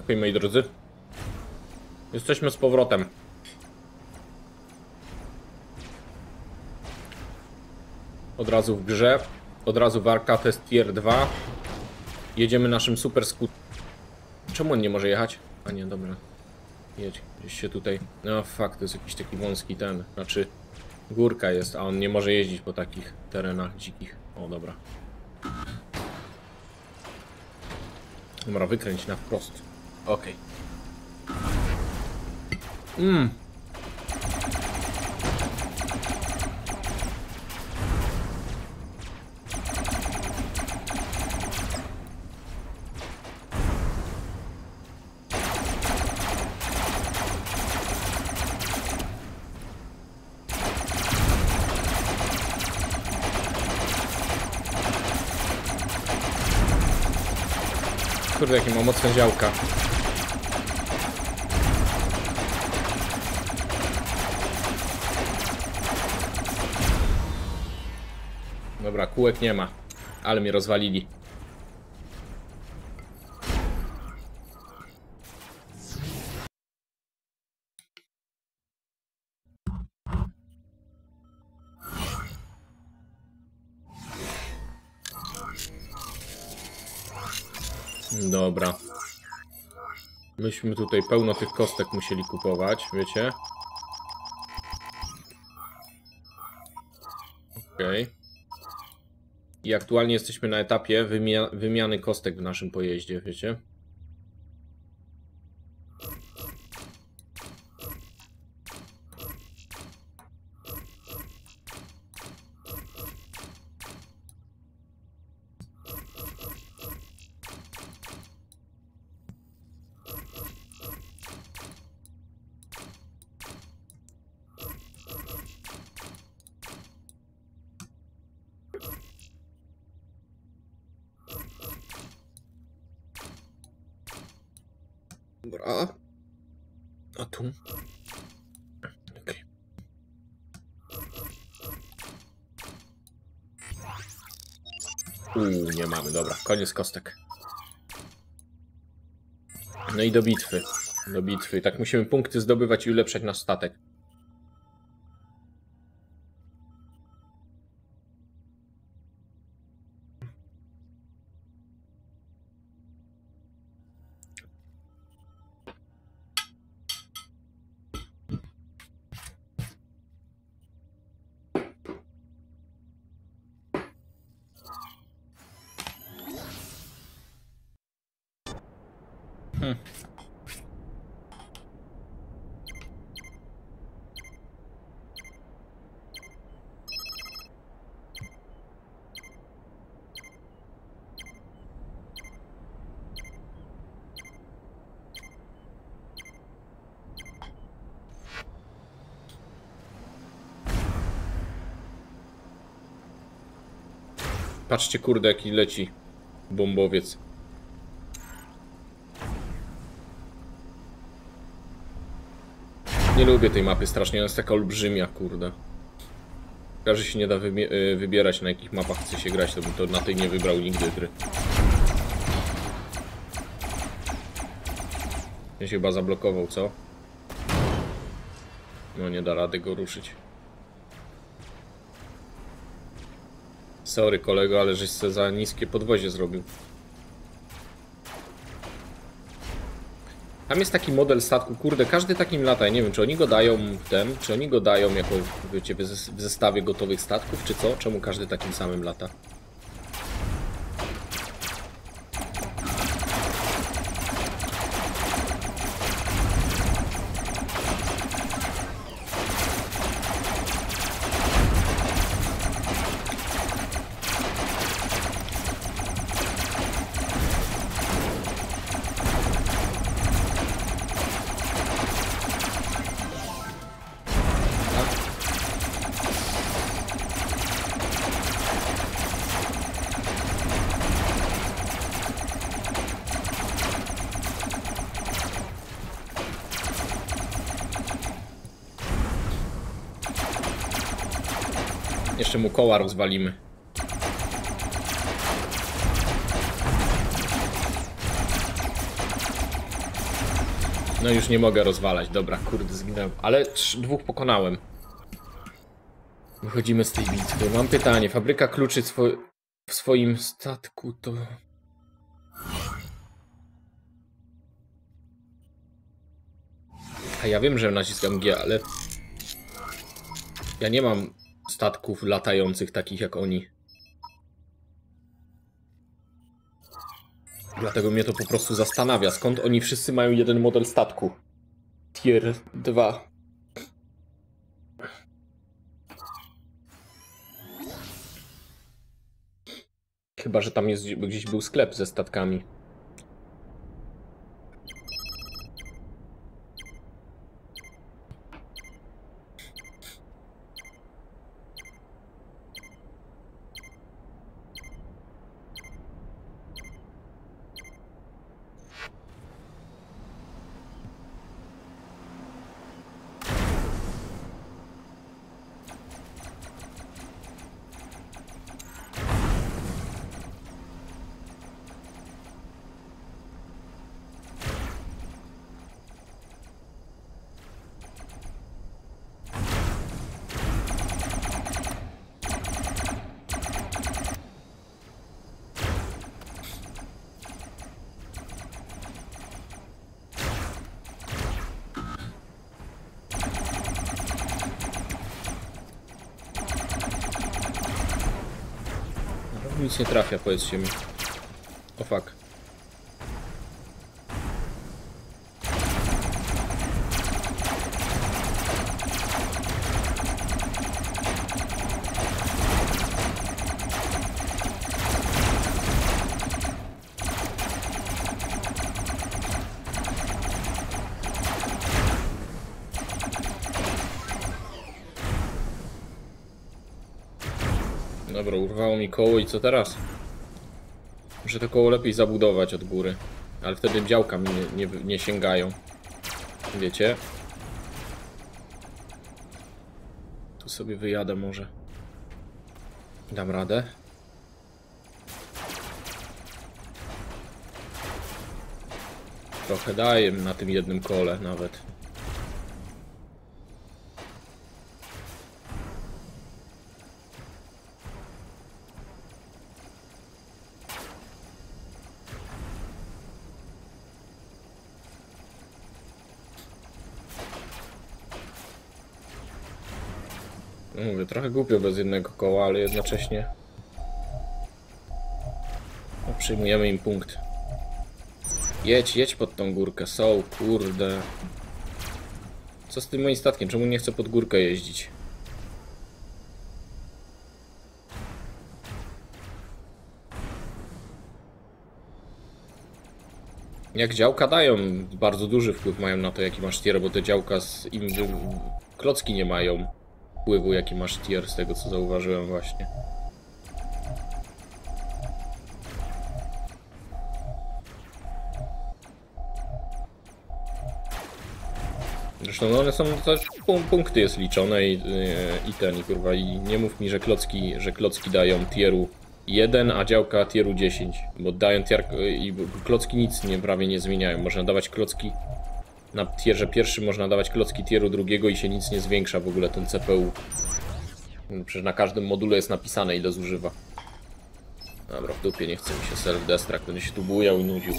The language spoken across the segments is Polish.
Okej, moi drodzy. Jesteśmy z powrotem. Od razu w grze. Od razu walka, test tier 2. Jedziemy naszym super skut. Czemu on nie może jechać? A nie, dobra. Jedź, gdzieś się tutaj... No fuck, to jest jakiś taki wąski ten. Znaczy, górka jest, a on nie może jeździć po takich terenach dzikich. O, dobra. Dobra, wykręć na wprost. Okej. Kurde, jakie ma mocne działka. Dobra, kółek nie ma, ale mnie rozwalili. Dobra. Myśmy tutaj pełno tych kostek musieli kupować, wiecie? Okej. I aktualnie jesteśmy na etapie wymiany kostek w naszym pojeździe, wiecie? Dobra. A tu? Okej. Nie mamy, dobra. Koniec kostek. No i do bitwy. Do bitwy. Tak musimy punkty zdobywać i ulepszać nasz statek. Patrzcie, kurde, jaki leci bombowiec. Nie lubię tej mapy strasznie, ona jest taka olbrzymia, kurde. Każdy się nie da wybierać, na jakich mapach chce się grać, to bym to na tej nie wybrał nigdy gry. Ja się chyba zablokował, co? No nie da rady go ruszyć. Sorry kolego, ale żeś sobie za niskie podwozie zrobił. Tam jest taki model statku, kurde, każdy takim lata. Ja nie wiem, czy oni go dają czy oni go dają jako, wiecie, w zestawie gotowych statków, czy co? Czemu każdy takim samym lata? Jeszcze mu koła rozwalimy. No już nie mogę rozwalać, dobra, kurde, zginąłem. Ale dwóch pokonałem. Wychodzimy z tej bitwy. Mam pytanie, fabryka kluczy w swoim statku to... A ja wiem, że naciskam G, ale... Ja nie mam statków latających takich jak oni. Dlatego mnie to po prostu zastanawia, skąd oni wszyscy mają jeden model statku. Tier 2. Chyba że tam jest, gdzieś był sklep ze statkami. Nic nie trafia, powiedzcie mi. O fuck. Dobra, urwało mi koło i co teraz? Muszę to koło lepiej zabudować od góry. Ale wtedy działka mi nie sięgają. Wiecie? Tu sobie wyjadę może. Dam radę. Trochę daję na tym jednym kole nawet. Mówię, trochę głupio bez jednego koła, ale jednocześnie no, przyjmujemy im punkt. Jedź pod tą górkę, kurde. Co z tym moim statkiem? Czemu nie chcę pod górkę jeździć? Jak działka dają, bardzo duży wpływ mają na to, jaki masz tier, bo te działka klocki nie mają wpływu, jaki masz tier, z tego co zauważyłem właśnie. Zresztą no one są, punkty jest liczone i kurwa, i nie mów mi, że klocki dają tieru 1, a działka tieru 10, bo dają tier i klocki nic prawie nie zmieniają. Można dawać klocki na tierze pierwszym, można dawać klocki tieru drugiego i się nic nie zwiększa w ogóle ten CPU. Przecież na każdym module jest napisane, ile zużywa. Dobra, w dupie, nie chce mi się self-destruct, będę się tu bujał i nudził.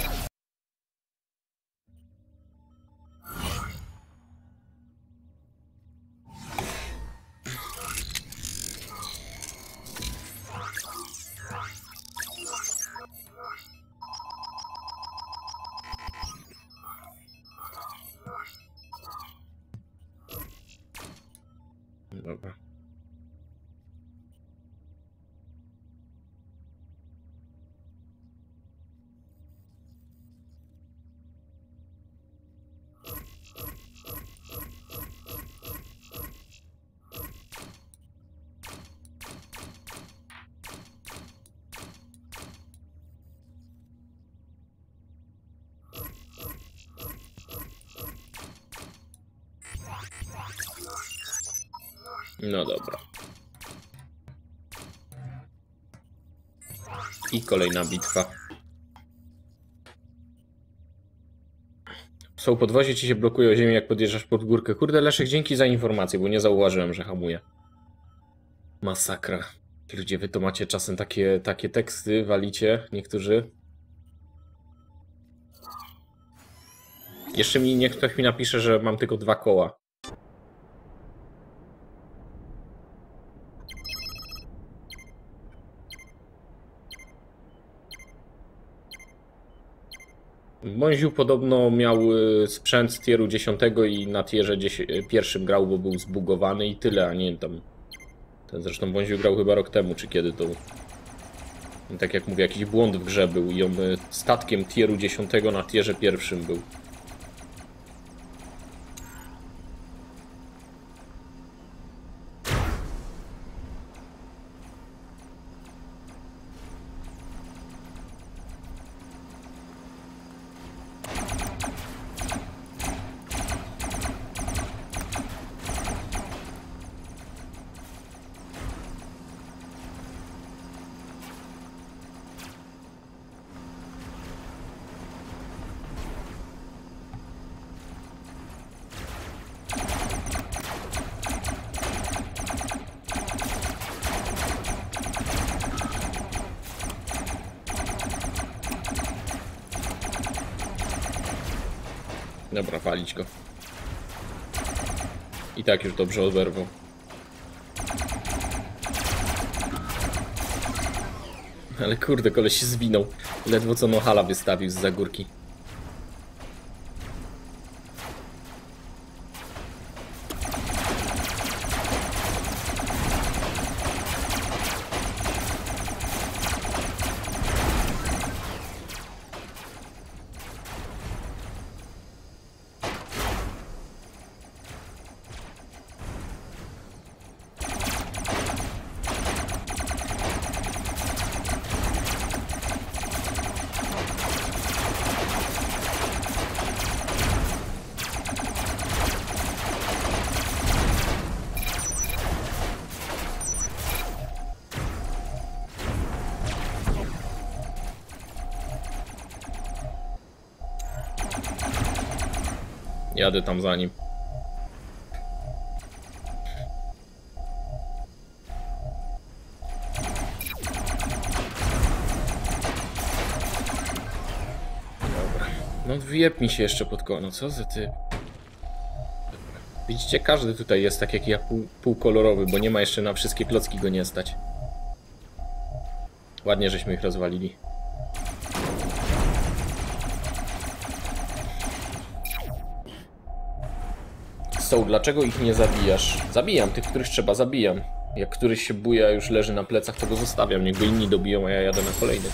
Dobra. No dobra. I kolejna bitwa. Są podwozie, ci się blokują ziemię, jak podjeżdżasz pod górkę. Kurde, Leszek, dzięki za informację, bo nie zauważyłem, że hamuje. Masakra. Ludzie, wy to macie czasem takie teksty, walicie, niektórzy. Jeszcze niech ktoś mi napisze, że mam tylko 2 koła. Mąziu podobno miał sprzęt z tieru 10 i na tierze 1 grał, bo był zbugowany i tyle, a nie tam. Ten zresztą Mąziu grał chyba rok temu, czy kiedy to. Tak jak mówię, jakiś błąd w grze był i on statkiem tieru 10 na tierze 1 był. Dobra, palić go. I tak już dobrze oberwał. Ale kurde, koleś się zwinął. Ledwo co Nohala wystawił z górki. Jadę tam za nim. Dobra. No wjeb mi się jeszcze pod koło. No co za ty? Widzicie, każdy tutaj jest tak jak ja półkolorowy, bo nie ma jeszcze na wszystkie klocki go nie stać. Ładnie żeśmy ich rozwalili. Dlaczego ich nie zabijasz? Zabijam tych, których trzeba, zabijam. Jak któryś się buja, już leży na plecach, to go zostawiam. Niech go inni dobiją, a ja jadę na kolejnych.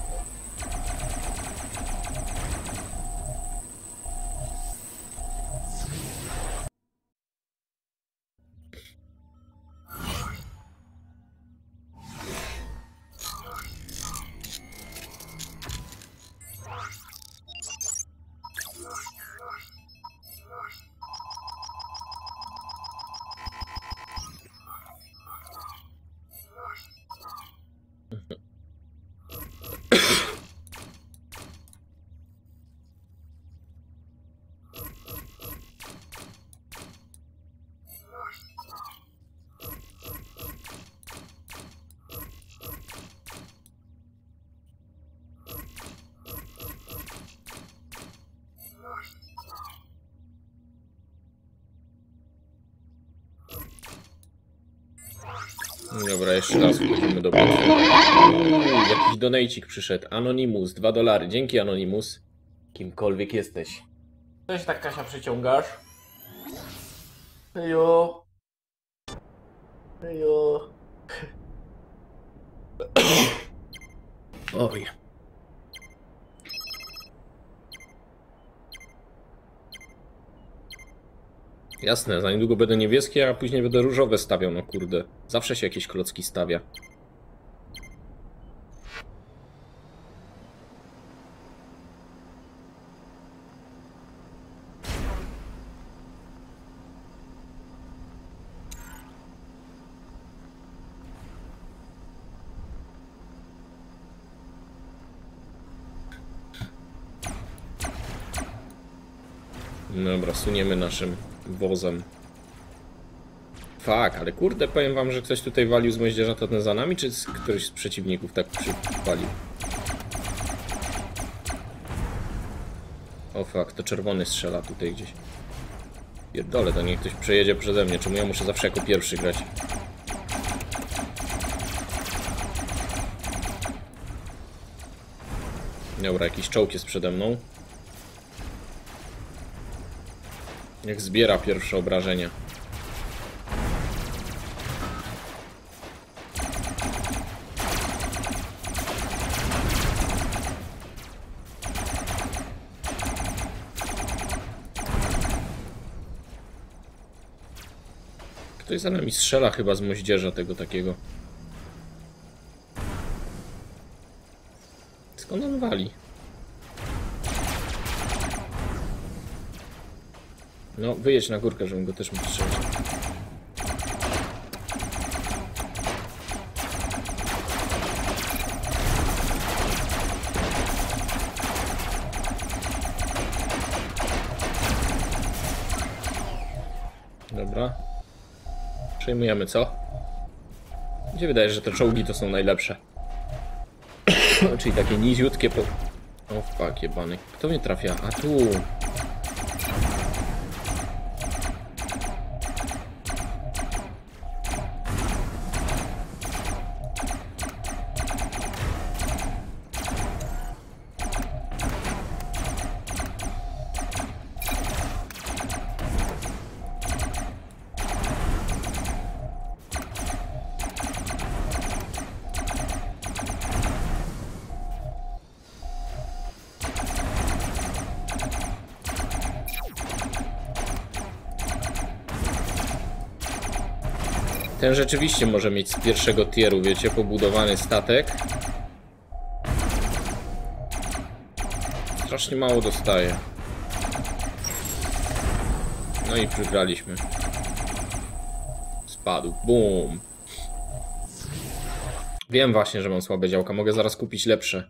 Dobra, jeszcze raz wchodzimy do bitwy. Jakiś donajcik przyszedł. Anonymous, $2. Dzięki, Anonymous. Kimkolwiek jesteś. Coś tak, Kasia, przyciągasz? Hejo. Hejo. Oj. Jasne, za niedługo będę niebieski, a później będę różowe stawiał, no kurde. Zawsze się jakieś klocki stawia. Dobra, suniemy naszym wozem. Fak, ale kurde, powiem wam, że ktoś tutaj walił z moździerza to ten za nami, czy któryś z przeciwników tak przypalił? O fak, to czerwony strzela tutaj gdzieś. Pierdolę, to niech ktoś przejedzie przeze mnie, czemu ja muszę zawsze jako pierwszy grać? Dobra, jakiś czołg jest przede mną. Niech zbiera pierwsze obrażenia. Ktoś za nami strzela chyba z moździerza tego takiego. Skąd on wali? No, wyjedź na górkę, żebym go też mógł strzelić. Dobra. Przejmujemy, co? Gdzie wydaje, że te czołgi to są najlepsze? Czyli takie niziutkie po... O fuck, jebany. Kto mnie trafia? A tu... Ten rzeczywiście może mieć z pierwszego tieru, wiecie, pobudowany statek. Strasznie mało dostaje. No i przegraliśmy. Spadł. Boom. Wiem właśnie, że mam słabe działka. Mogę zaraz kupić lepsze.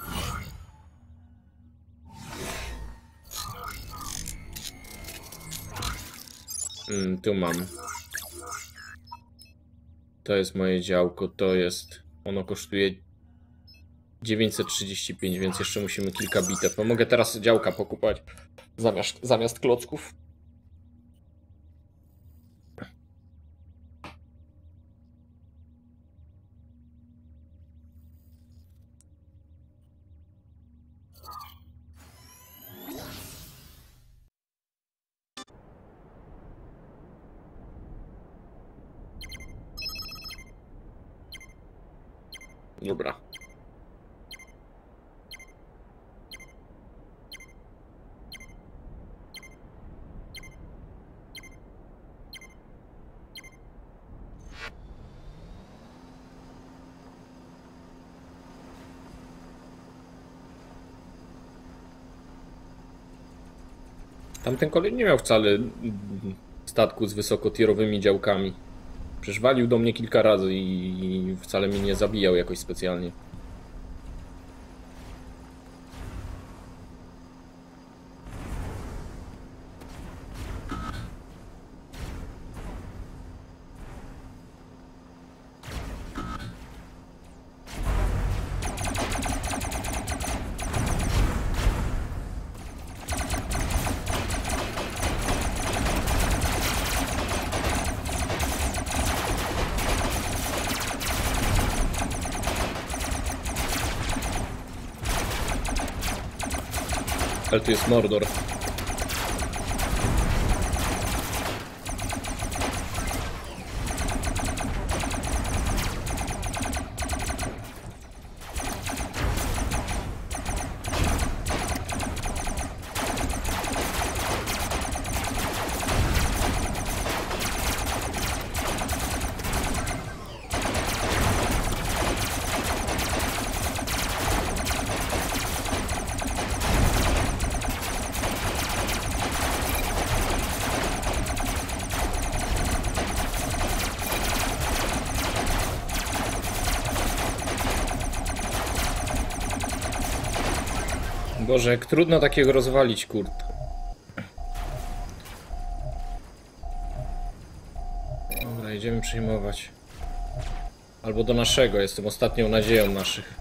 Tu mam. To jest moje działko, to jest... Ono kosztuje 935, więc jeszcze musimy kilka bitew. Mogę teraz działka pokupać zamiast klocków. Dobra. Tamten kolej nie miał wcale statku z wysokotierowymi działkami. Przecież walił do mnie kilka razy i wcale mnie nie zabijał jakoś specjalnie. Ale tu jest Mordor. Boże, jak trudno takiego rozwalić, kurde. Będziemy przyjmować. Albo do naszego, jestem ostatnią nadzieją naszych.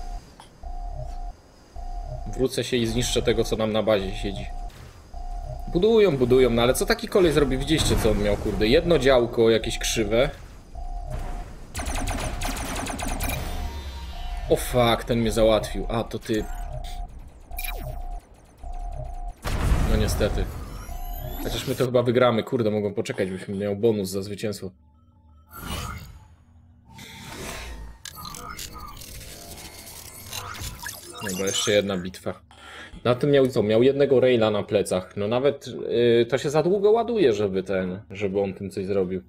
Wrócę się i zniszczę tego, co nam na bazie siedzi. Budują, budują, no ale co taki kolej zrobi? Widzieliście, co on miał, kurde? Jedno działko, jakieś krzywe. O fuck, ten mnie załatwił. A, to ty. No niestety. Chociaż my to chyba wygramy. Kurde, mogą poczekać, byśmy miał bonus za zwycięstwo. Dobra, jeszcze jedna bitwa. Na tym miał co? Miał jednego raila na plecach. No nawet to się za długo ładuje, żeby on tym coś zrobił.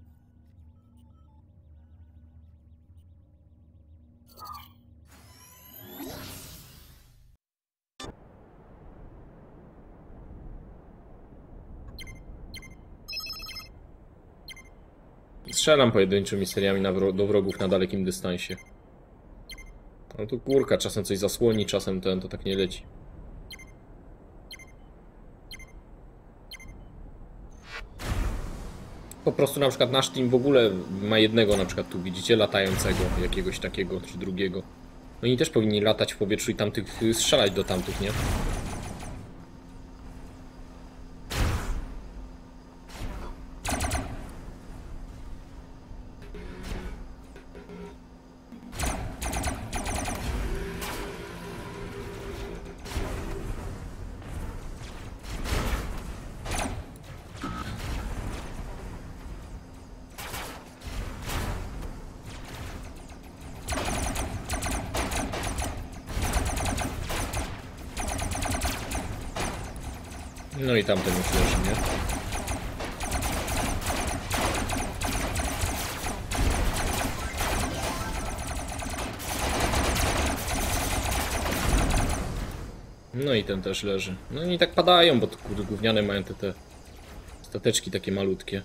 Strzelam pojedynczymi seriami do wrogów na dalekim dystansie. No tu górka czasem coś zasłoni, czasem to tak nie leci. Po prostu na przykład nasz team w ogóle ma jednego na przykład tu widzicie latającego, jakiegoś takiego czy drugiego. Oni też powinni latać w powietrzu i tamtych strzelać do tamtych, nie? No i tamten już leży, nie? No i ten też leży. No i tak padają, bo to kurde gówniane mają te stateczki takie malutkie.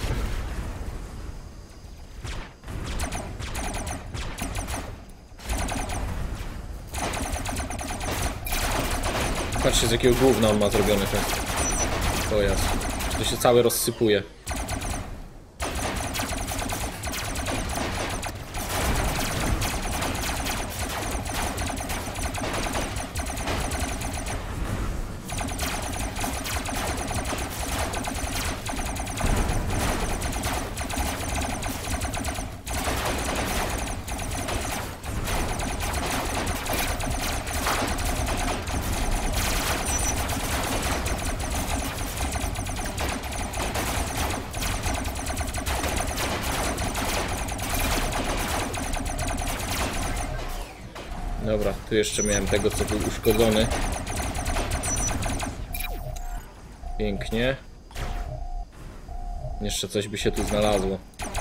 Patrzcie, z jakiego gówna on ma zrobiony ten pojazd. To się cały rozsypuje. Dobra, tu jeszcze miałem tego, co był uszkodzony. Pięknie. Jeszcze coś by się tu znalazło.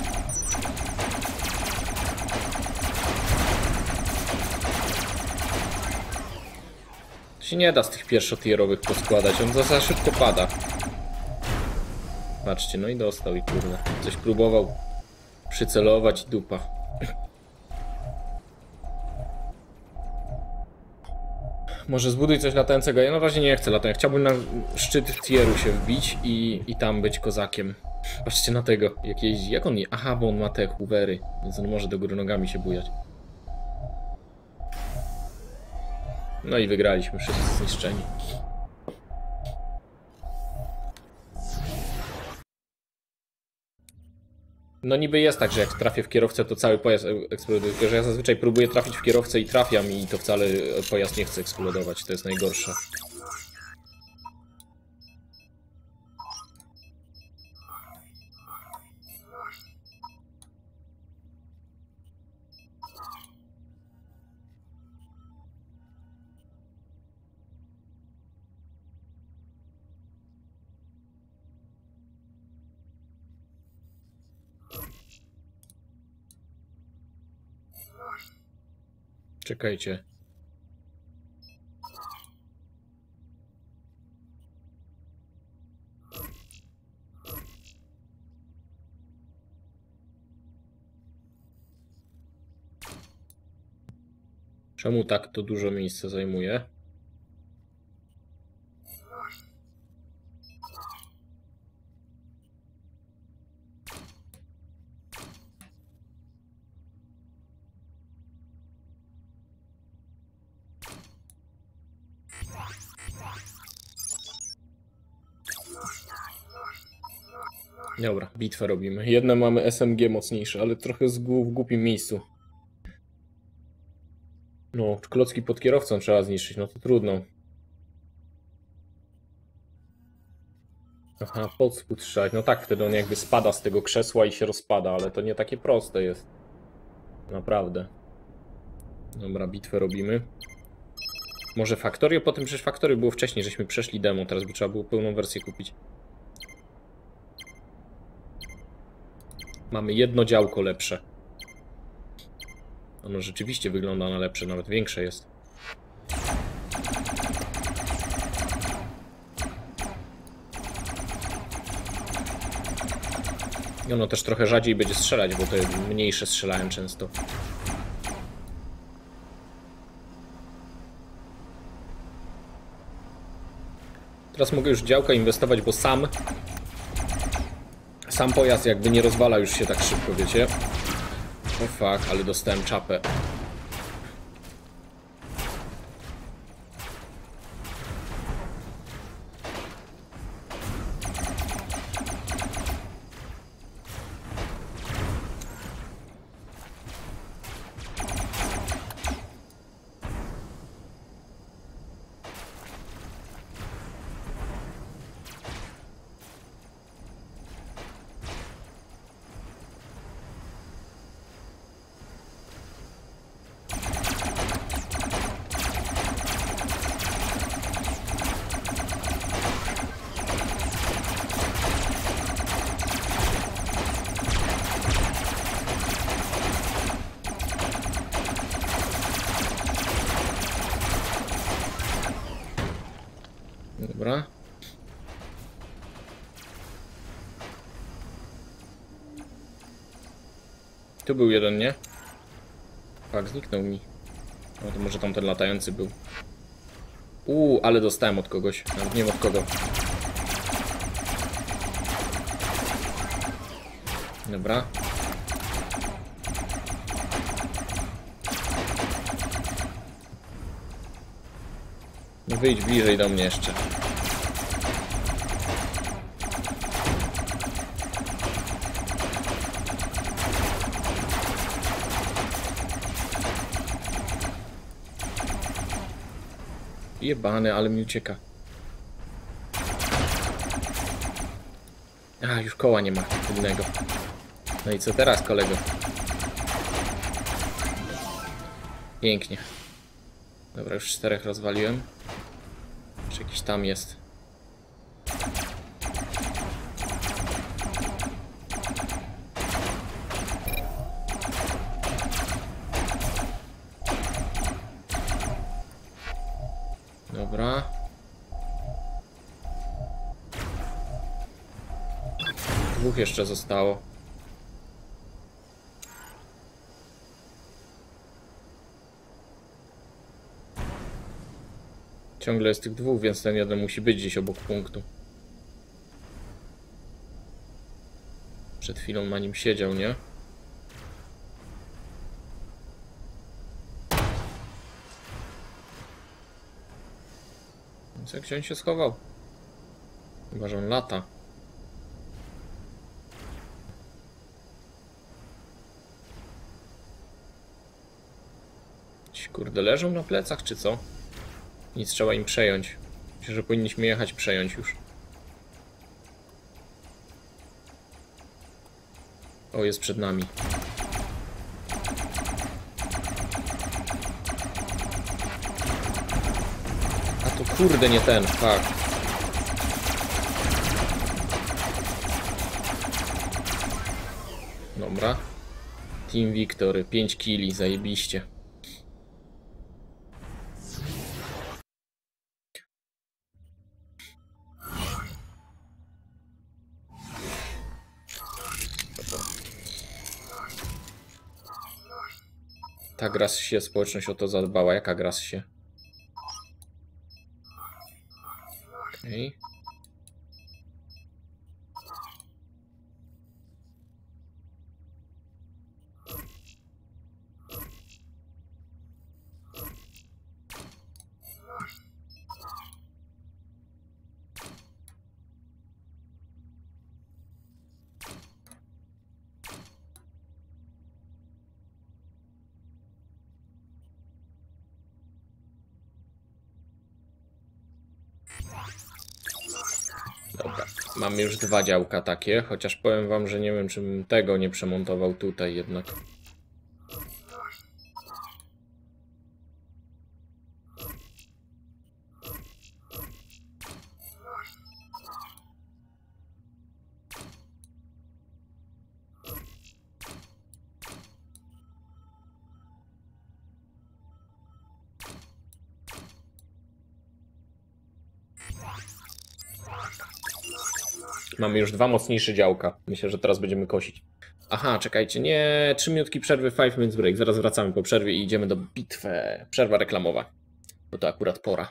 To się nie da z tych pierwszotierowych poskładać, on za szybko pada. Patrzcie, no i dostał i kurde. Coś próbował przycelować i dupa. Może zbuduj coś latającego. Ja na razie nie chcę latać. Chciałbym na szczyt tieru się wbić i tam być kozakiem. Patrzcie na tego, jak jeździ. Jak on je... Aha, bo on ma te hoovery, więc on może do góry nogami się bujać. No i wygraliśmy, wszyscy zniszczeni. No niby jest tak, że jak trafię w kierowcę, to cały pojazd eksploduje. Tylko że ja zazwyczaj próbuję trafić w kierowcę i trafiam i to wcale pojazd nie chce eksplodować. To jest najgorsze. Czekajcie. Czemu tak to dużo miejsca zajmuje? Dobra, bitwę robimy. Jedne mamy SMG mocniejsze, ale trochę w głupim miejscu. No, klocki pod kierowcą trzeba zniszczyć, no to trudno. Aha, pod spód strzelać. No tak, wtedy on jakby spada z tego krzesła i się rozpada, ale to nie takie proste jest. Naprawdę. Dobra, bitwę robimy. Może Factorio? Potem przecież Factorio było wcześniej, żeśmy przeszli demo, teraz by trzeba było pełną wersję kupić. Mamy jedno działko lepsze. Ono rzeczywiście wygląda na lepsze, nawet większe jest. I ono też trochę rzadziej będzie strzelać, bo te mniejsze strzelają często. Teraz mogę już działka inwestować, bo sam pojazd jakby nie rozwala już się tak szybko, wiecie? O fuck, ale dostałem czapę. Dobra. Tu był jeden, nie? Tak, zniknął mi. No to może tamten latający był. Ale dostałem od kogoś. Nawet nie wiem od kogo. Dobra. No wyjdź bliżej do mnie jeszcze. Jebany, ale mi ucieka. A, już koła nie ma innego. No i co teraz, kolego? Pięknie. Dobra, już 4 rozwaliłem. Jeszcze jakiś tam jest. Dobra. Dwóch jeszcze zostało. Ciągle jest tych dwóch, więc ten jeden musi być gdzieś obok punktu. Przed chwilą na nim siedział, nie? Więc jak on się schował? Chyba, że on lata. Ci kurde leżą na plecach, czy co? Nic, trzeba im przejąć. Myślę, że powinniśmy jechać przejąć już. O, jest przed nami. A to kurde nie ten, fuck. Dobra. Team Victory, 5 killi, zajebiście. Ta gra się społeczność o to zadbała. Jaka gra się? Okej. Dobra, mamy już 2 działka takie, chociaż powiem wam, że nie wiem, czy bym tego nie przemontował tutaj jednak. Mamy już 2 mocniejsze działka. Myślę, że teraz będziemy kosić. Aha, czekajcie, nie, 3 minutki przerwy, 5 minutes break. Zaraz wracamy po przerwie i idziemy do bitwy. Przerwa reklamowa. Bo to akurat pora.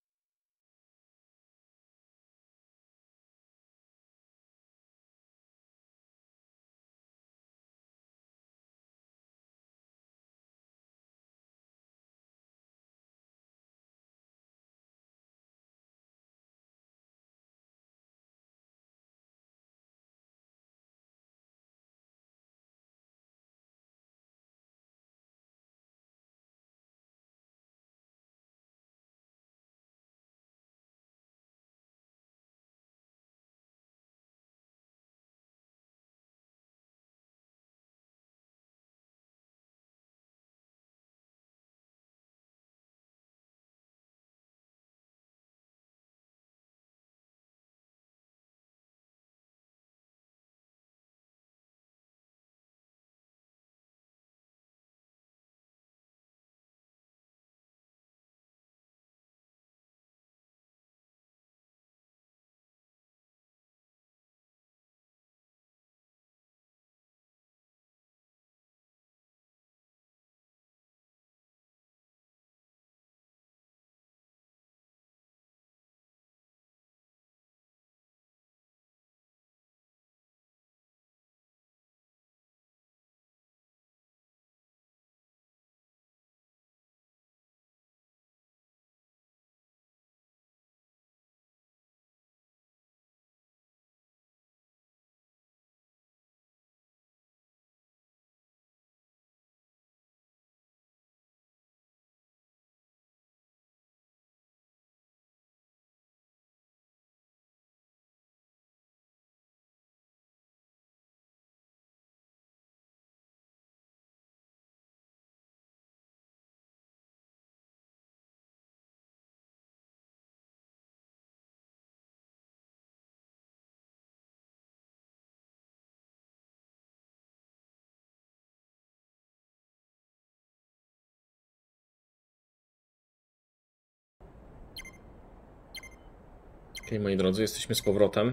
Okej, moi drodzy, jesteśmy z powrotem.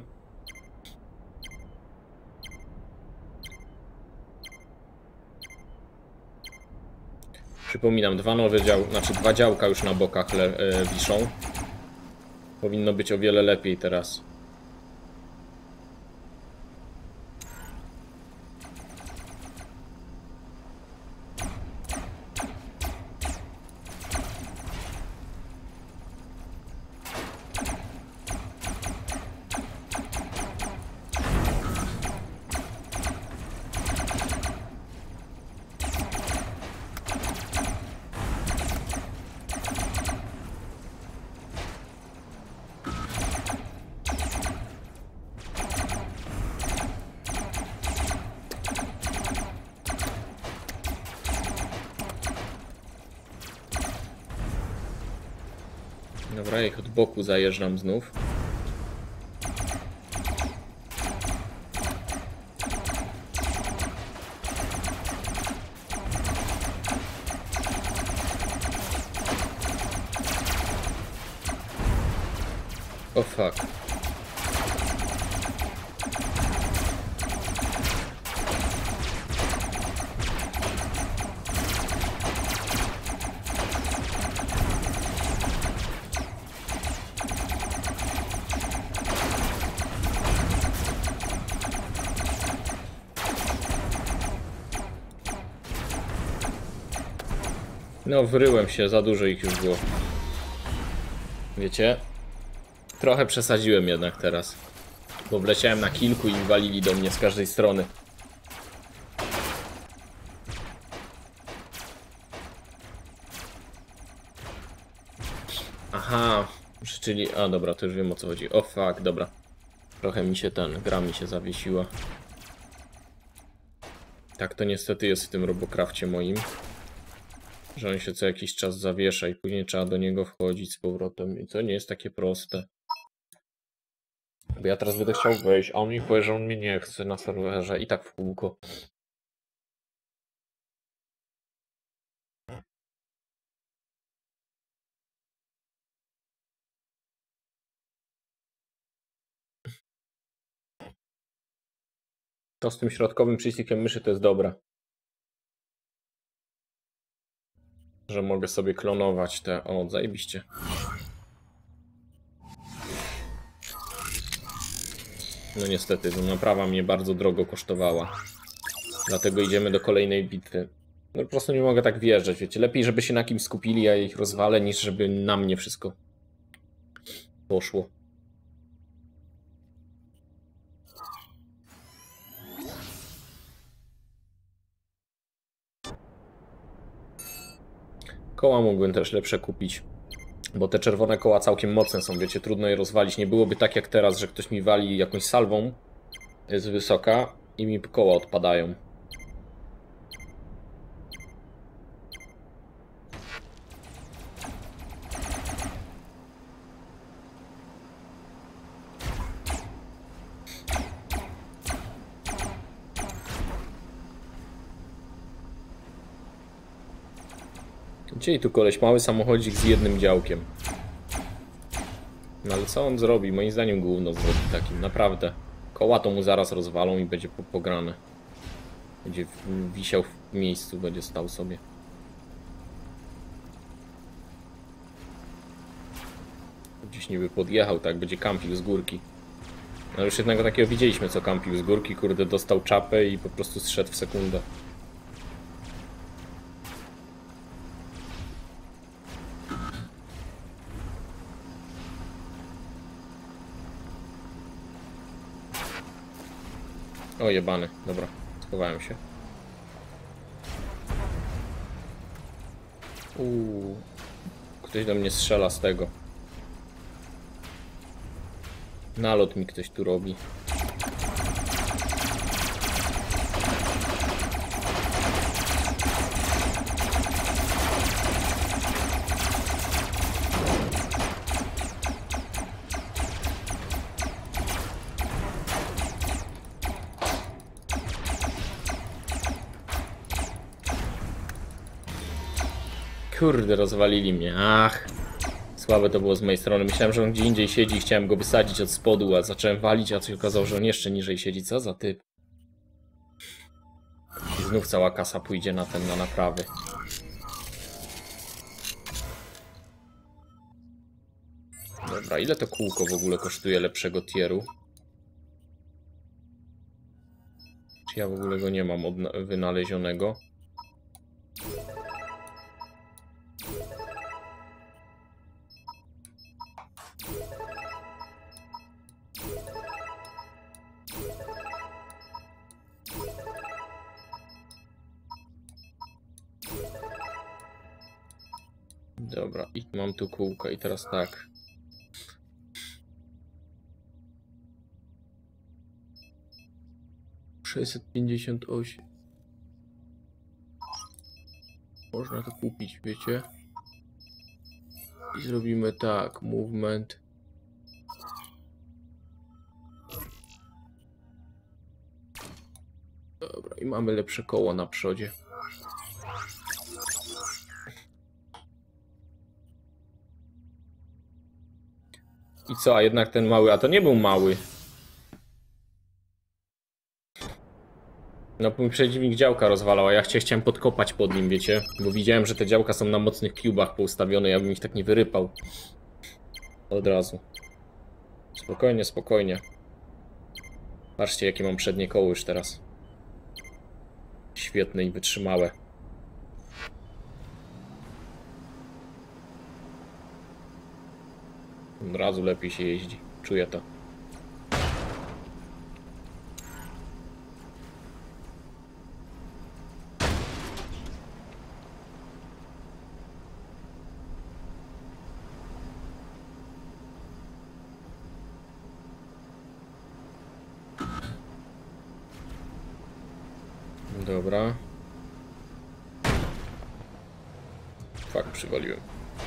Przypominam, 2 nowe znaczy 2 działka już na bokach wiszą. Powinno być o wiele lepiej teraz. Dobra, ich od boku zajeżdżam znów. O fuck. No, wryłem się, za dużo ich już było. Wiecie? Trochę przesadziłem jednak teraz. Bo wleciałem na kilku i walili do mnie z każdej strony. Aha, Czyli, a dobra, to już wiem o co chodzi. O fuck, dobra. Trochę mi się gra mi się zawiesiła. Tak to niestety jest w tym Robocrafcie moim. Że on się co jakiś czas zawiesza i później trzeba do niego wchodzić z powrotem. I to nie jest takie proste. Bo ja teraz będę chciał wejść, a on mi powie, że on mnie nie chce na serwerze i tak w kółko. To z tym środkowym przyciskiem myszy to jest dobre. Że mogę sobie klonować te... O, zajebiście. No niestety, ta naprawa mnie bardzo drogo kosztowała. Dlatego idziemy do kolejnej bitwy. No po prostu nie mogę tak wjeżdżać, wiecie. Lepiej, żeby się na kimś skupili, a ich rozwalę, niż żeby na mnie wszystko poszło. Koła mógłbym też lepsze kupić. Bo te czerwone koła całkiem mocne są, wiecie, trudno je rozwalić. Nie byłoby tak jak teraz, że ktoś mi wali jakąś salwą z wysoka i mi koła odpadają. Gdzie tu koleś, mały samochodzik z jednym działkiem. No ale co on zrobi? Moim zdaniem gówno zrobi takim, naprawdę. Koła to mu zaraz rozwalą i będzie pograne. Będzie wisiał w miejscu, będzie stał sobie. Gdzieś niby podjechał, tak, będzie kampił z górki. No już jednego takiego widzieliśmy, co kampił z górki, kurde, dostał czapę i po prostu zszedł w sekundę. O jebany, dobra, schowałem się. Ktoś do mnie strzela z tego. Nalot mi ktoś tu robi. Kurde, rozwalili mnie. Ach. Słabe to było z mojej strony. Myślałem, że on gdzie indziej siedzi i chciałem go wysadzić od spodu, a zacząłem walić, a się okazało, że on jeszcze niżej siedzi. Co za typ? I znów cała kasa pójdzie na na naprawy. Dobra, ile to kółko w ogóle kosztuje lepszego tieru? Czy ja w ogóle go nie mam wynalezionego? Dobra, i mam tu kółko i teraz tak. $658. Można to kupić, wiecie? I zrobimy tak, movement. Dobra, i mamy lepsze koło na przodzie. I co, a jednak ten mały, a to nie był mały. No mój przeciwnik działka rozwalał, a ja chciałem podkopać pod nim, wiecie? Bo widziałem, że te działka są na mocnych cubach poustawione, ja bym ich tak nie wyrypał. Od razu. Spokojnie, spokojnie. Patrzcie, jakie mam przednie koło już teraz. Świetne i wytrzymałe. Od razu lepiej się jeździ. Czuję to. Dobra. Fuck, przywaliłem.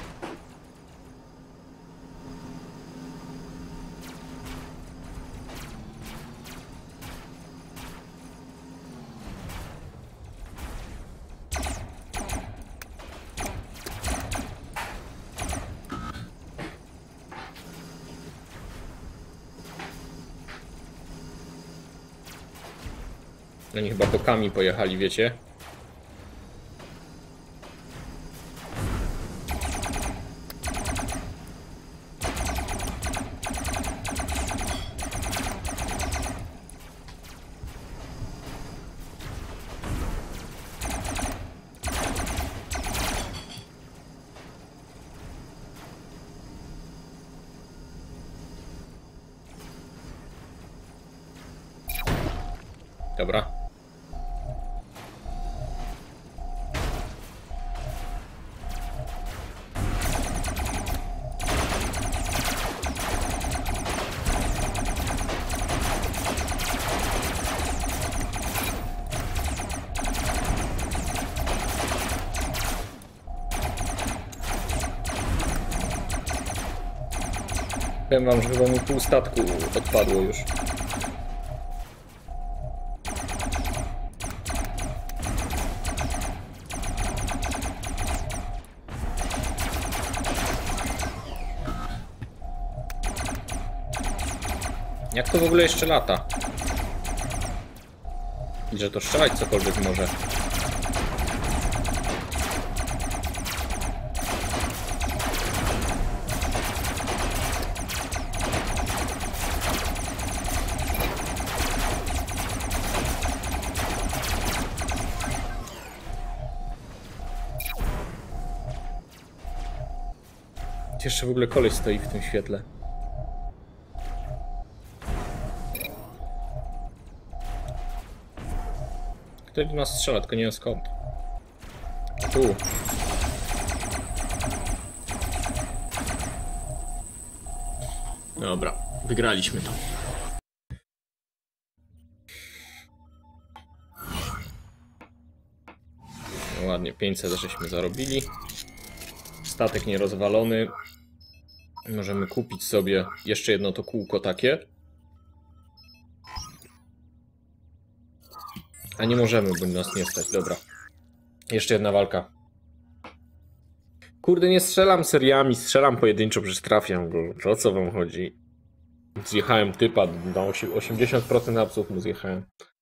Oni chyba bokami pojechali, wiecie? Dobra. Powiem wam, że chyba mi pół statku odpadło już. Jak to w ogóle jeszcze lata? I że to strzelać cokolwiek może. Jeszcze w ogóle koleś stoi w tym świetle. Ktoś do nas strzela, tylko nie wiem skąd. Tu. Dobra, wygraliśmy to. No ładnie, 500 żeśmy zarobili. Statek nierozwalony. Możemy kupić sobie jeszcze jedno to kółko takie. A nie możemy, bo nas nie stać. Dobra. Jeszcze jedna walka. Kurde, nie strzelam seriami, strzelam pojedynczo, przecież trafiam go. O co wam chodzi? Zjechałem typa, na 80% apsów mu zjechałem.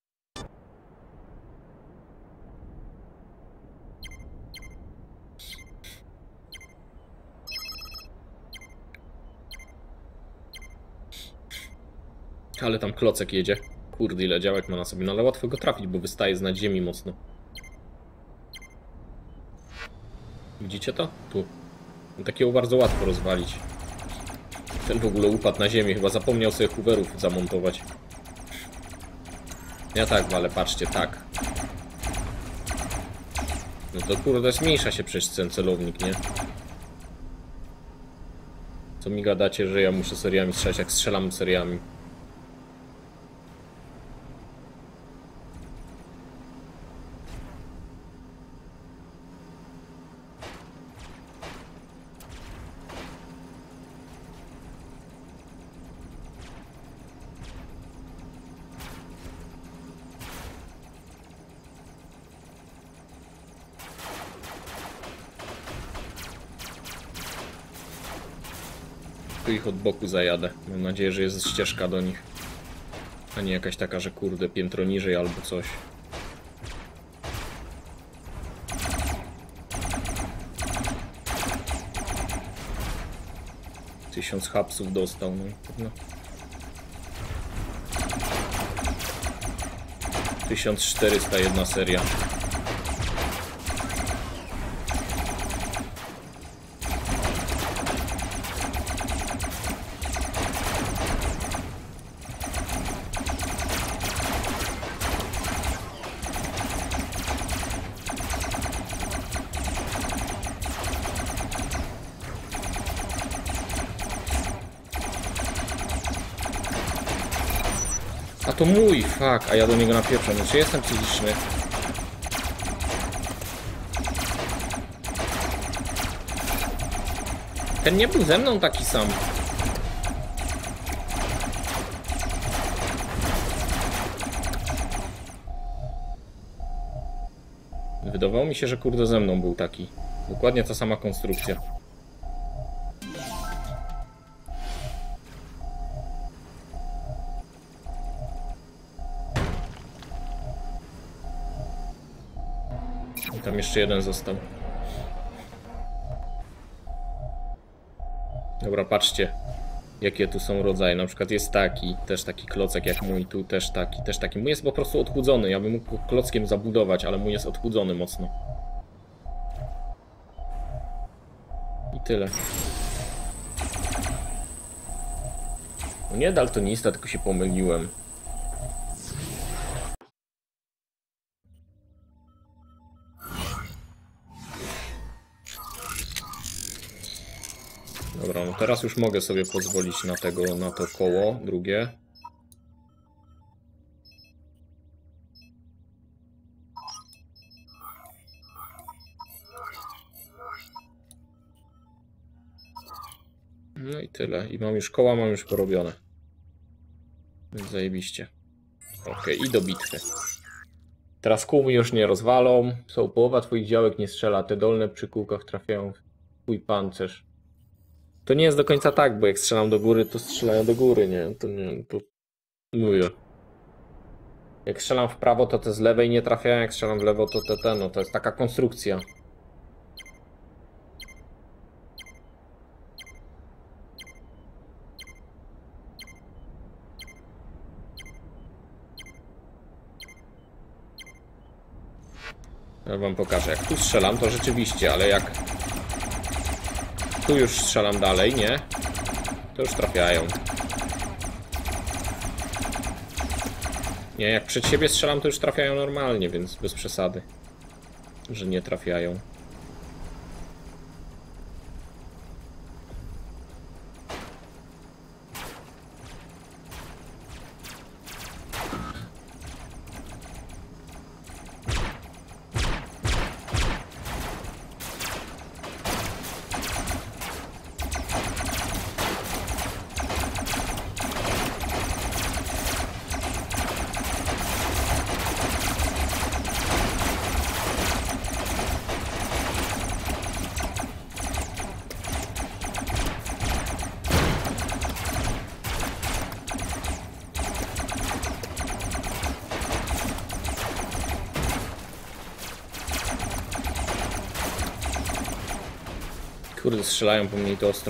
Ale tam klocek jedzie. Kurde, ile działek ma na sobie, no ale łatwo go trafić, bo wystaje z nad ziemi mocno. Widzicie to? Tu. Takiego bardzo łatwo rozwalić. Ten w ogóle upadł na ziemię, chyba zapomniał sobie hooverów zamontować. Ja tak, ale patrzcie, tak. No to kurde, zmniejsza się przecież ten celownik, nie? Co mi gadacie, że ja muszę seriami strzelać, jak strzelam seriami? Tu ich od boku zajadę. Mam nadzieję, że jest ścieżka do nich. A nie jakaś taka, że kurde, piętro niżej albo coś. Tysiąc hapsów dostał, no. 1400 jedna seria. A to mój, fuck, a ja do niego napieprzam. Czy jestem psychiczny? Ten nie był ze mną taki sam. Wydawało mi się, że kurde ze mną był taki. Dokładnie ta sama konstrukcja. I tam jeszcze jeden został. Dobra, patrzcie, jakie tu są rodzaje. Na przykład jest taki, też taki klocek jak mój, tu też taki, też taki. Mój jest po prostu odchudzony. Ja bym mógł klockiem zabudować, ale mój jest odchudzony mocno. I tyle. No nie daltonista, tylko się pomyliłem. Dobra, no teraz już mogę sobie pozwolić na to koło drugie. No i tyle. I mam już koła, mam już porobione. Więc zajebiście. Okej, i do bitwy. Teraz kół mi już nie rozwalą. Są połowa twoich działek nie strzela. Te dolne przy kółkach trafiają w twój pancerz. To nie jest do końca tak, bo jak strzelam do góry, to strzelają do góry, nie? To nie, to... Mówię. Jak strzelam w prawo, to te z lewej nie trafiają, jak strzelam w lewo, to te, no to jest taka konstrukcja. Ja wam pokażę, jak tu strzelam, to rzeczywiście, ale jak tu już strzelam dalej, nie? To już trafiają. Nie, jak przed siebie strzelam, to już trafiają normalnie, więc bez przesady, że nie trafiają. Kurde, strzelają po mnie i to ostro.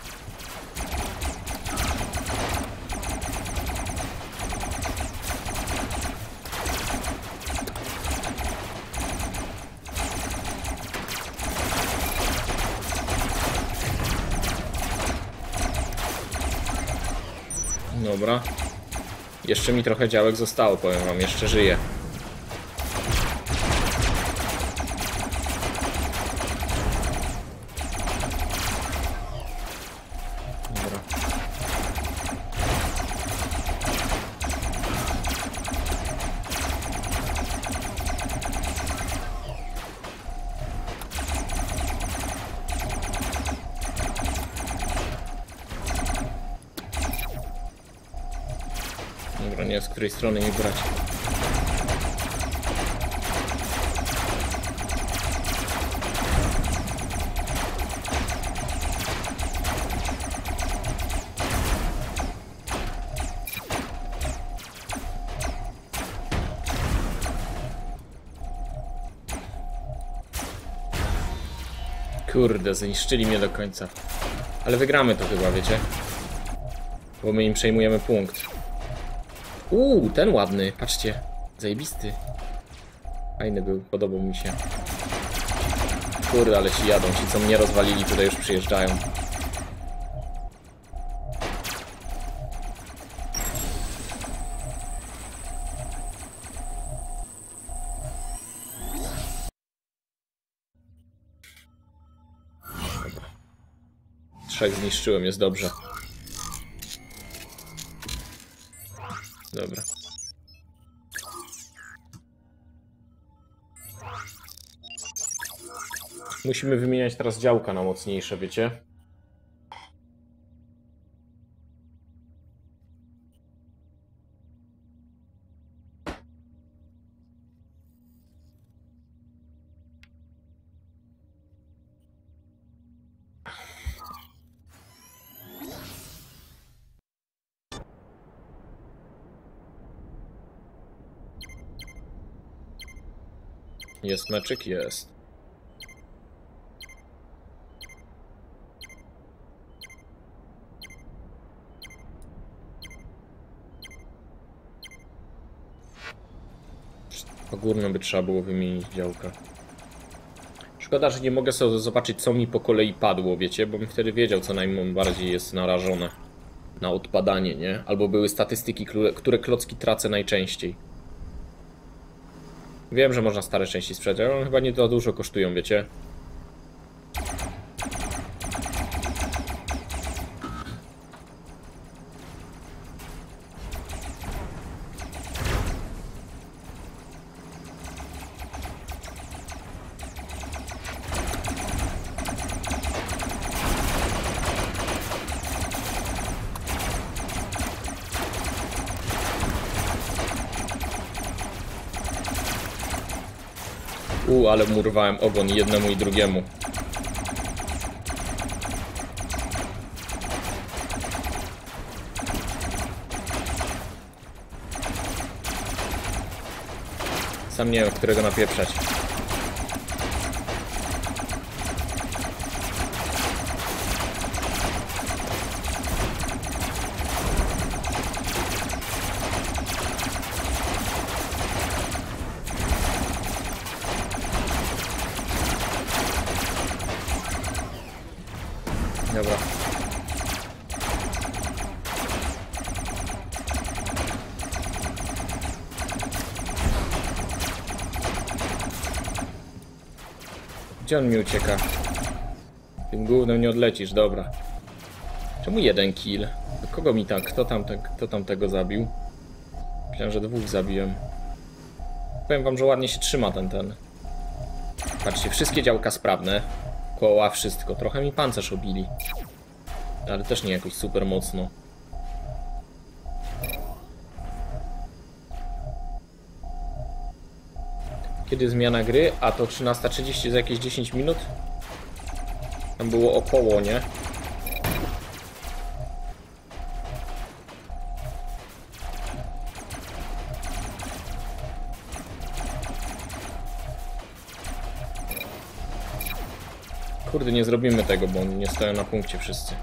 Dobra. Jeszcze mi trochę działek zostało, powiem wam, jeszcze żyję. Dobra, nie, z której strony mi brać. Kurde, zniszczyli mnie do końca. Ale wygramy to chyba, wiecie? Bo my im przejmujemy punkt. Ten ładny, patrzcie. Zajebisty. Fajny był, podobał mi się. Kurde, ale ci jadą. Ci, co mnie rozwalili, tutaj już przyjeżdżają. Dobra. 3 zniszczyłem, jest dobrze. Dobra. Musimy wymieniać teraz działka na mocniejsze, wiecie? Jest meczyk? Jest. Górno by trzeba było wymienić działka. Szkoda, że nie mogę sobie zobaczyć, co mi po kolei padło, wiecie? Bo bym wtedy wiedział, co najbardziej jest narażone na odpadanie, nie? Albo były statystyki, które klocki tracę najczęściej. Wiem, że można stare części sprzedać, ale one chyba nie za dużo kosztują, wiecie? Ale murwałem ogon jednemu i drugiemu. Sam nie wiem, którego napieprzać. Dobra. Gdzie on mi ucieka? Tym gównem nie odlecisz, dobra. Czemu jeden kill? Kogo mi tak? Kto tam tego zabił? Myślałem, że dwóch zabiłem. Powiem wam, że ładnie się trzyma ten. Patrzcie, wszystkie działka sprawne. Koła, wszystko. Trochę mi pancerz obili. Ale też nie jakoś super mocno. Kiedy zmiana gry? A to 13:30 za jakieś 10 minut? Tam było około, nie? Kurde, nie zrobimy tego, bo nie stoją na punkcie wszyscy.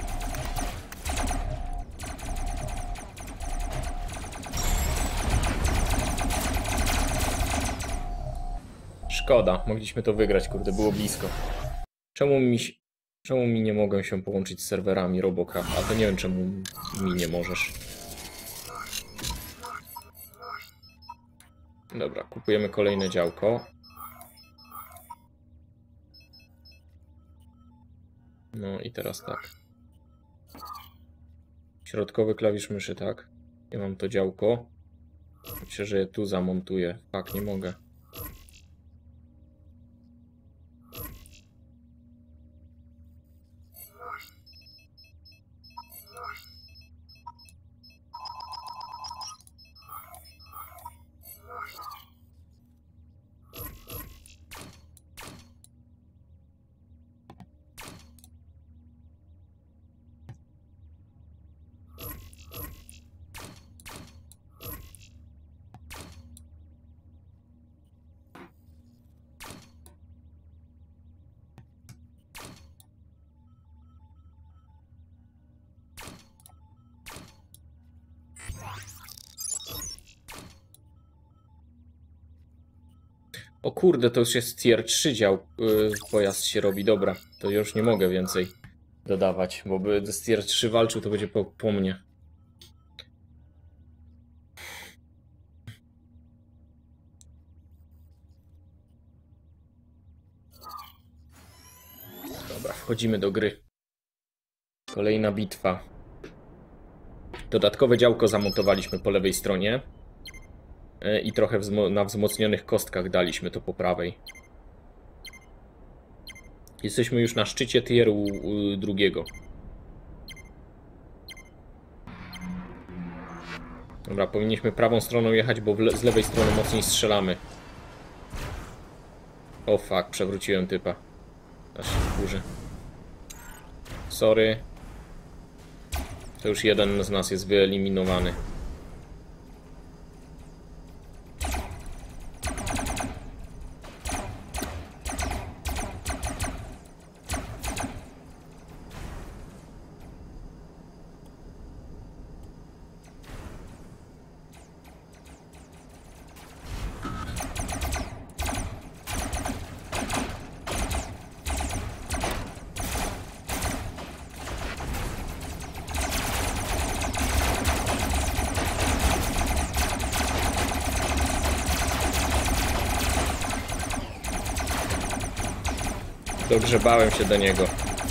Szkoda, mogliśmy to wygrać, kurde, było blisko. Czemu mi nie mogą się połączyć z serwerami Robocraft? A to nie wiem, czemu mi nie możesz. Dobra, kupujemy kolejne działko. No i teraz tak. Środkowy klawisz myszy, tak? Ja mam to działko. Myślę, że je tu zamontuję. Tak, nie mogę. O kurde, to już jest tier 3 dział, pojazd się robi, dobra. To już nie mogę więcej dodawać, bo by z tier 3 walczył, to będzie po mnie. Dobra, wchodzimy do gry. Kolejna bitwa. Dodatkowe działko zamontowaliśmy po lewej stronie. I trochę na wzmocnionych kostkach daliśmy to po prawej. Jesteśmy już na szczycie tieru drugiego. Dobra, powinniśmy prawą stroną jechać, bo z lewej strony mocniej strzelamy. O fuck, przewróciłem typa. Aż się wkurzy. Sorry. To już jeden z nas jest wyeliminowany. Dogrzebałem się do niego.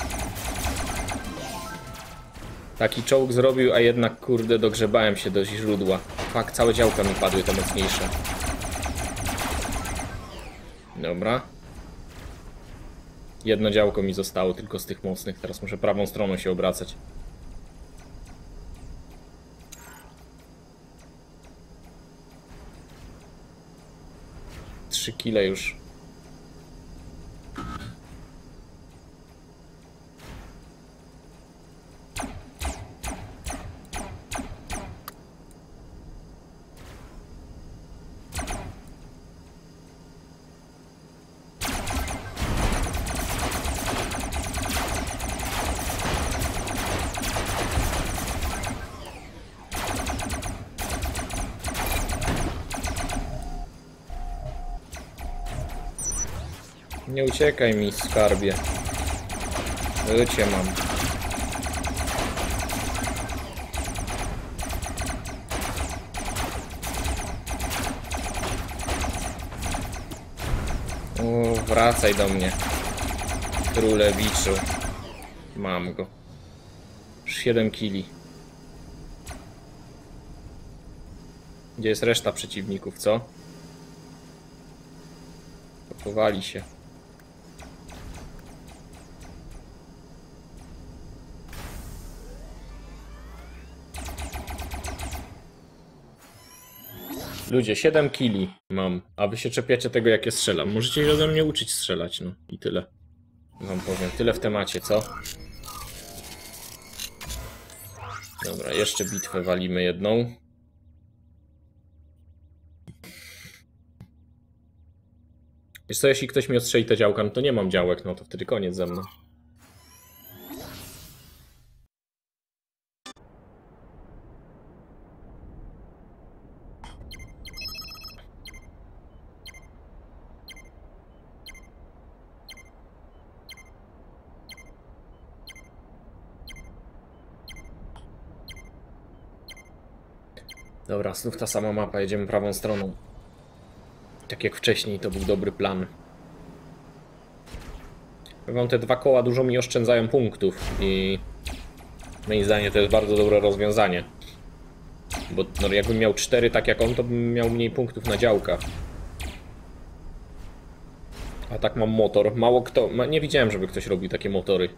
Taki czołg zrobił, a jednak kurde dogrzebałem się do źródła. Fakt, całe działka mi padły, te mocniejsze. Dobra. Jedno działko mi zostało tylko z tych mocnych. Teraz muszę prawą stroną się obracać. Trzy kile już. Nie uciekaj mi, skarbie. Życie mam. O, wracaj do mnie. Królewiczu. Mam go. Już 7 kili. Gdzie jest reszta przeciwników, co? Chowali się. Ludzie, 7 kili mam, a wy się czepiacie tego, jak ja strzelam. Możecie się ode mnie uczyć strzelać, no i tyle. Wam powiem, tyle w temacie, co? Dobra, jeszcze bitwę walimy jedną. Wiesz co, jeśli ktoś mi ostrzeli te działka, no to nie mam działek, no to wtedy koniec ze mną. Dobra, znów ta sama mapa, jedziemy prawą stroną. Tak jak wcześniej, to był dobry plan. Wam te 2 koła dużo mi oszczędzają punktów i moim zdaniem to jest bardzo dobre rozwiązanie. Bo no, jakbym miał 4 tak jak on, to bym miał mniej punktów na działkach. A tak mam motor. Mało kto... Nie widziałem, żeby ktoś robił takie motory.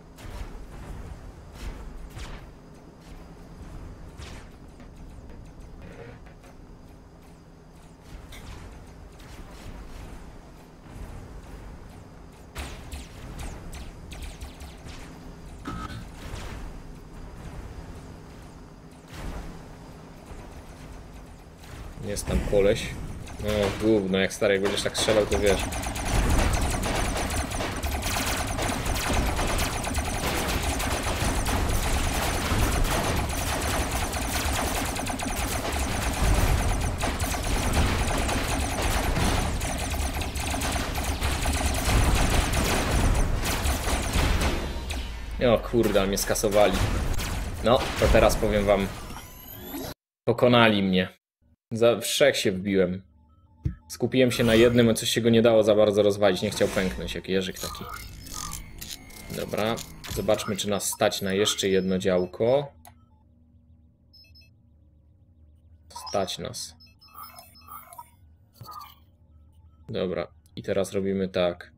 Jest tam koleś. No gówno, jak stary, jak będziesz tak strzelał, to wiesz. O kurde, mnie skasowali. No, to teraz powiem wam. Pokonali mnie. Za wszech się wbiłem. Skupiłem się na jednym, a coś się go nie dało za bardzo rozwalić. Nie chciał pęknąć, jak jeżyk taki. Dobra, zobaczmy, czy nas stać na jeszcze jedno działko. Stać nas. Dobra, i teraz robimy tak.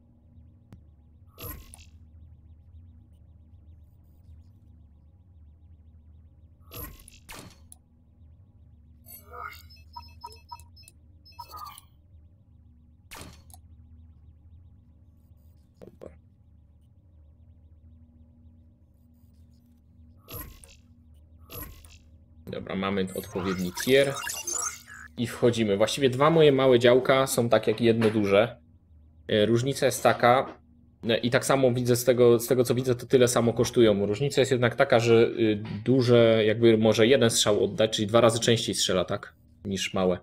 Dobra, mamy odpowiedni tier. I wchodzimy. Właściwie 2 moje małe działka są tak jak jedno duże. Różnica jest taka, i tak samo widzę z tego co widzę, to tyle samo kosztują. Różnica jest jednak taka, że duże jakby może jeden strzał oddać, czyli 2 razy częściej strzela, tak? Niż małe.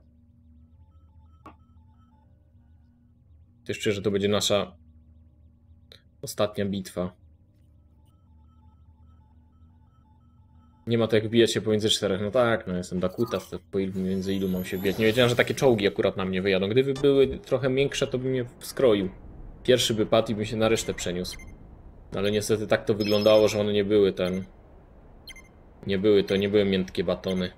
Też czuję, że to będzie nasza ostatnia bitwa. Nie ma to jak wbijać się pomiędzy 4. No tak, no jestem Dakuta, między ilu mam się wbijać. Nie wiedziałem, że takie czołgi akurat na mnie wyjadą. Gdyby były trochę większe, to bym je skroił. Pierwszy by padł i bym się na resztę przeniósł. Ale niestety tak to wyglądało, że one nie były ten... Nie były miętkie batony.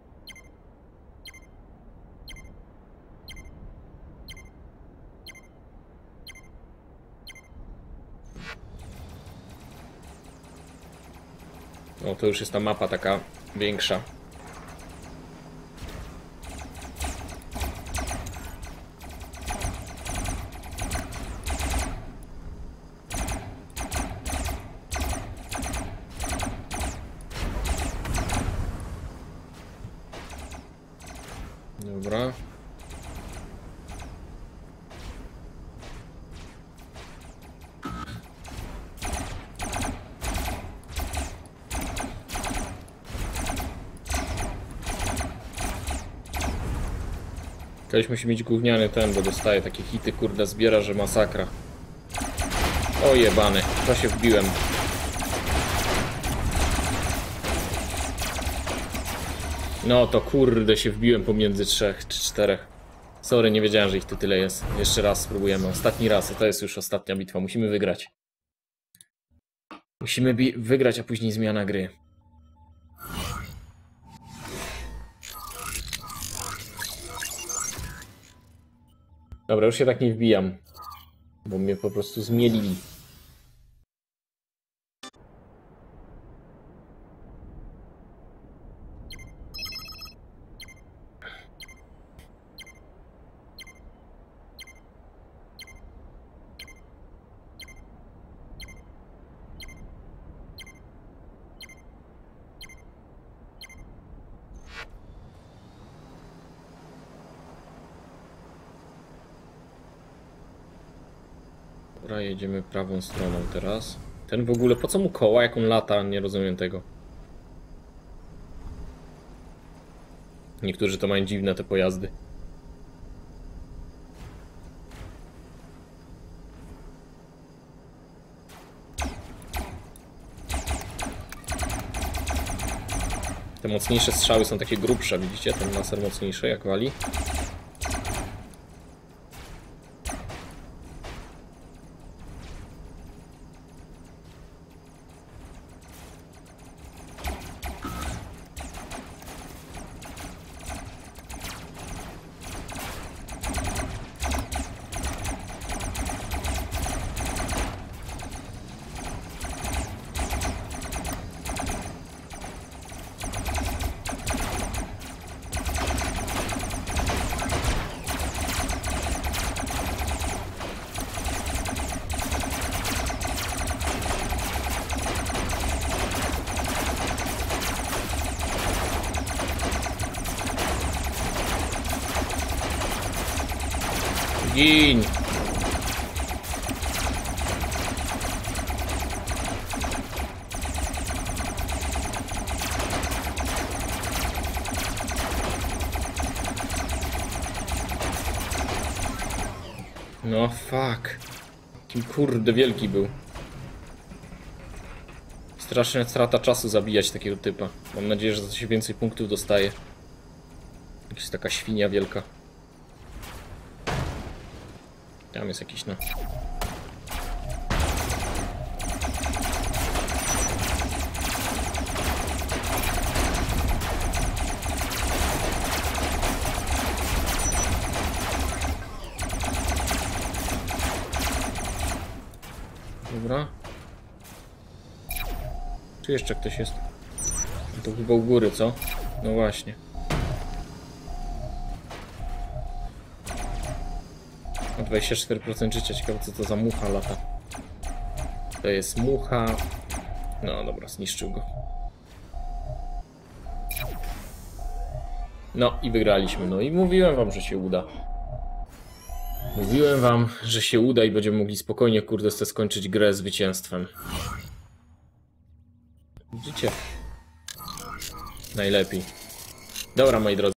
O, to już jest ta mapa taka większa. Dobra. Ktoś musi mieć gówniany ten, bo dostaje takie hity, kurde, zbiera, że masakra. O jebany, to się wbiłem. No to kurde się wbiłem pomiędzy 3 czy 4. Sorry, nie wiedziałem, że ich tu tyle jest. Jeszcze raz spróbujemy. Ostatni raz, a to jest już ostatnia bitwa. Musimy wygrać. Musimy wygrać, a później zmiana gry. Dobra, już się tak nie wbijam. Bo mnie po prostu zmielili. Dobra, jedziemy prawą stroną teraz. Ten w ogóle, po co mu koła, jak on lata? Nie rozumiem tego. Niektórzy to mają dziwne te pojazdy. Te mocniejsze strzały są takie grubsze, widzicie? Ten laser mocniejszy jak wali. Gin! No fuck. Kim kurde wielki był. Straszna strata czasu zabijać takiego typa. Mam nadzieję, że za to się więcej punktów dostaje. Jakaś taka świnia wielka. Tam jest jakiś, no. Dobra. Czy jeszcze ktoś jest? No to chyba u góry, co? No właśnie. O 24% życia, ciekawe co to za mucha lata. To jest mucha. No dobra, zniszczył go. No i wygraliśmy. No i mówiłem wam, że się uda. Mówiłem wam, że się uda i będziemy mogli spokojnie, kurde, skończyć grę zwycięstwem. Widzicie? Najlepiej. Dobra, moi drodzy.